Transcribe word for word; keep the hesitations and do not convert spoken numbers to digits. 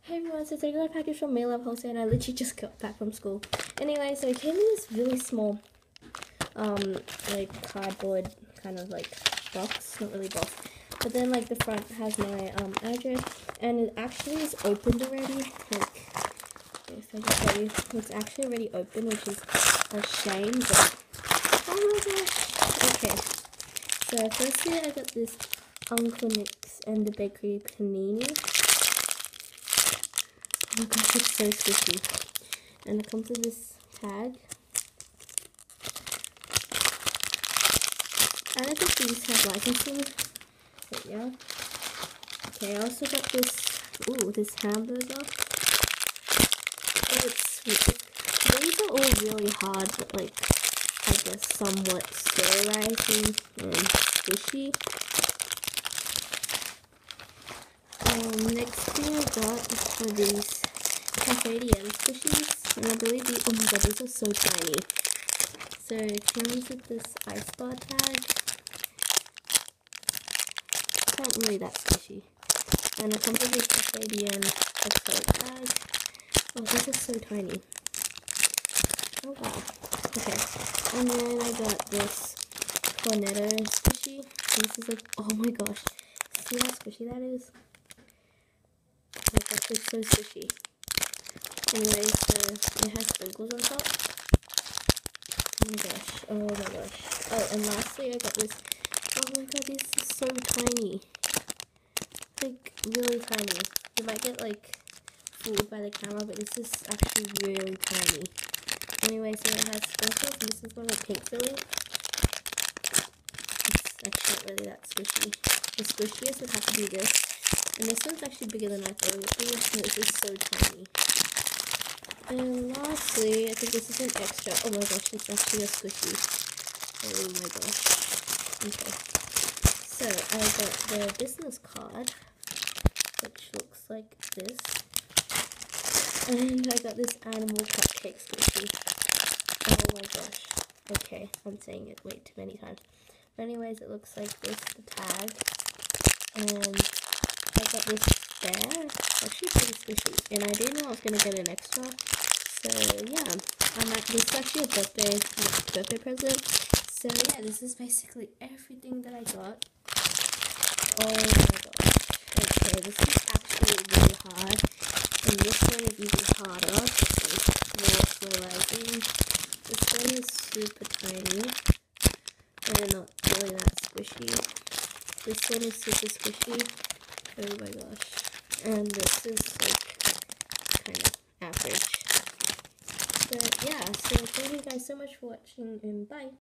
Hey everyone, so today I got a package from Mail Love Wholesale and I literally just got back from school. Anyway, so it came in this really small, um, like cardboard kind of like box, not really box. But then like the front has my um address and it actually is opened already. Like, if I just tell you, it's actually already open, which is a shame, but oh my gosh. Okay, so firstly I got this Uncle Nick's and the Bakery Panini. Oh my gosh, it's so squishy. And it comes with this tag. I don't think these have licensing, but yeah. Okay, I also got this, ooh, this hamburger. Oh, it's sweet. These are all really hard, but like, I guess somewhat sterilizing and squishy. Um, next thing I got are these Cafe Diem squishies, and I believe these, oh my god, these are so tiny. So it comes with this ice bar tag. It's not really that squishy. And it comes with this Cafe Diem acrylic tag. Oh, these are so tiny. Oh wow. Okay. And then I got this Cornetto squishy. And this is like, oh my gosh. See how squishy that is? Like, that's just so squishy. Anyway, so it has sprinkles on top. Oh my gosh, oh my gosh. Oh, and lastly I got this, oh my god, this is so tiny. Like, really tiny. You might get like, fooled by the camera, but this is actually really tiny. Anyway, so it has sprinkles, and this is one with pink filling. It's actually not really that squishy. The squishiest would have to be this. And this one's actually bigger than I thought it would be, and this is so tiny. And lastly, I think this is an extra. Oh my gosh, it's actually a squishy. Oh my gosh. Okay. So, I got the business card, which looks like this. And I got this animal cupcake squishy. Oh my gosh. Okay, I'm saying it way too many times. But anyways, it looks like this, the tag. And I got this bear. It's actually pretty squishy. And I didn't know I was going to get an extra. So yeah, I'm at, this is actually a birthday, birthday present. So yeah, this is basically everything that I got. Oh my gosh. Okay, this is actually really hard. And this one is even harder. It's more sterilizing. This one is super tiny. And not really that squishy. This one is super squishy. Oh my gosh. And this is like kind of average. But yeah, so thank you guys so much for watching and bye.